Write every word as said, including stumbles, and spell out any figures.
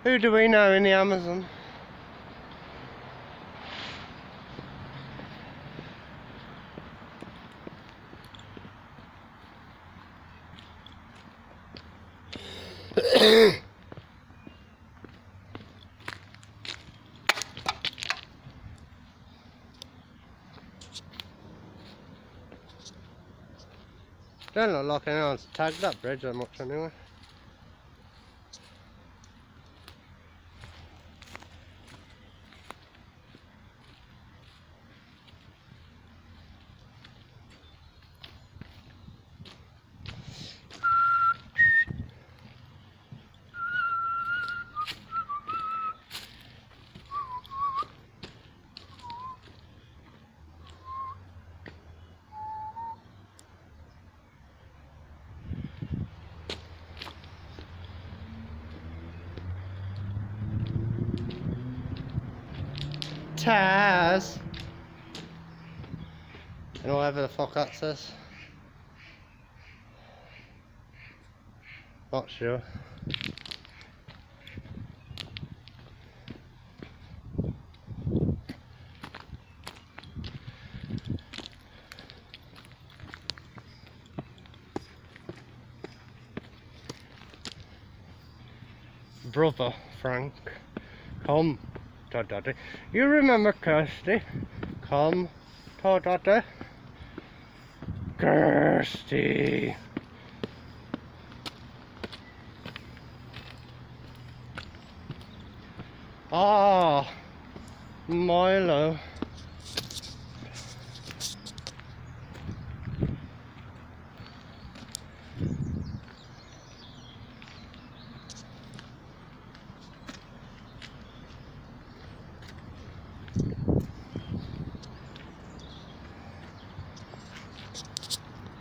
Who do we know in the Amazon? Don't look like anyone's tagged that bridge that much anyway. Taz! And whatever the fuck that says. Not sure. Brother Frank, come to daddy. You remember Kirsty? Come to daddy. Kirsty. Ah, Milo.